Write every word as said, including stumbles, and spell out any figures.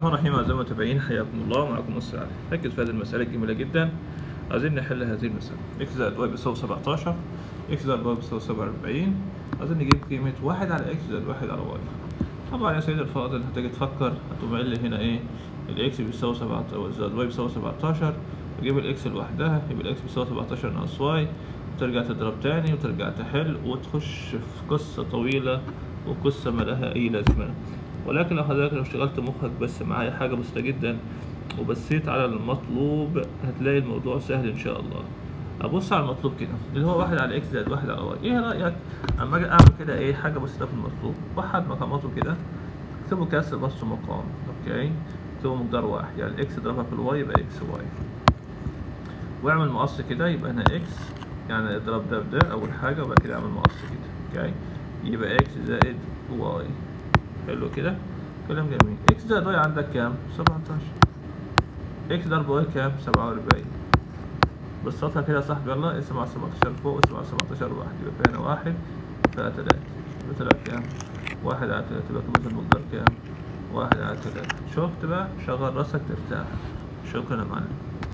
الرحمن الرحيم. أعزائي المتابعين، حياكم الله. معكم مصر علي. ركز في هذه المسألة الجميلة جدا. عايزين نحل هذه المسألة. إكس زائد واي بيساوي سبعتاشر، إكس زائد واي بيساوي سبعة وأربعين. عايزين نجيب قيمة واحد على إكس زائد واحد على واي. طبعا يا سيدي الفاضل هتيجي تفكر، هتقوم قايل لي هنا إيه؟ الإكس بيساوي سبعتاشر زائد واي بيساوي سبعتاشر، وتجيب الإكس لوحدها، يبقى الإكس بيساوي سبعتاشر ناقص واي، وترجع تضرب تاني وترجع تحل وتخش في قصة طويلة وقصة ملهاش أي لازمة. ولكن لو حضرتك لو اشتغلت مخك بس معايا حاجة بسيطة جدا وبصيت على المطلوب هتلاقي الموضوع سهل إن شاء الله. أبص على المطلوب كده اللي هو واحد على إكس زائد واحد على واي. إيه رأيك أما أجي أعمل كده إيه حاجة بسيطة في المطلوب؟ وحد مقاماته كده، اكتبوا كسر بس مقام، أوكي؟ اكتبوا مقدار واحد، يعني الإكس اضربها في الواي يبقى إكس واي. واعمل مقص كده، يبقى هنا إكس، يعني اضرب ده بده أول حاجة، وبعد كده اعمل مقص كده، أوكي؟ يبقى إكس زائد واي. حلو كده؟ كلام جميل. إكس زائد واي عندك كام؟ سبعتاشر. إكس ضرب واي كام؟ سبعة وأربعين. بسطها كده يا صاحبي، يلا اقسم على سبعتاشر فوق واقسم على سبعتاشر واحد، يبقى في هنا واحد فيها تلاتة، يبقى طلع كام؟ واحد على تلاتة، يبقى قيمة المقدار كام؟ واحد على تلاتة. شفت بقى؟ شغل راسك ترتاح. شكرا يا معلم.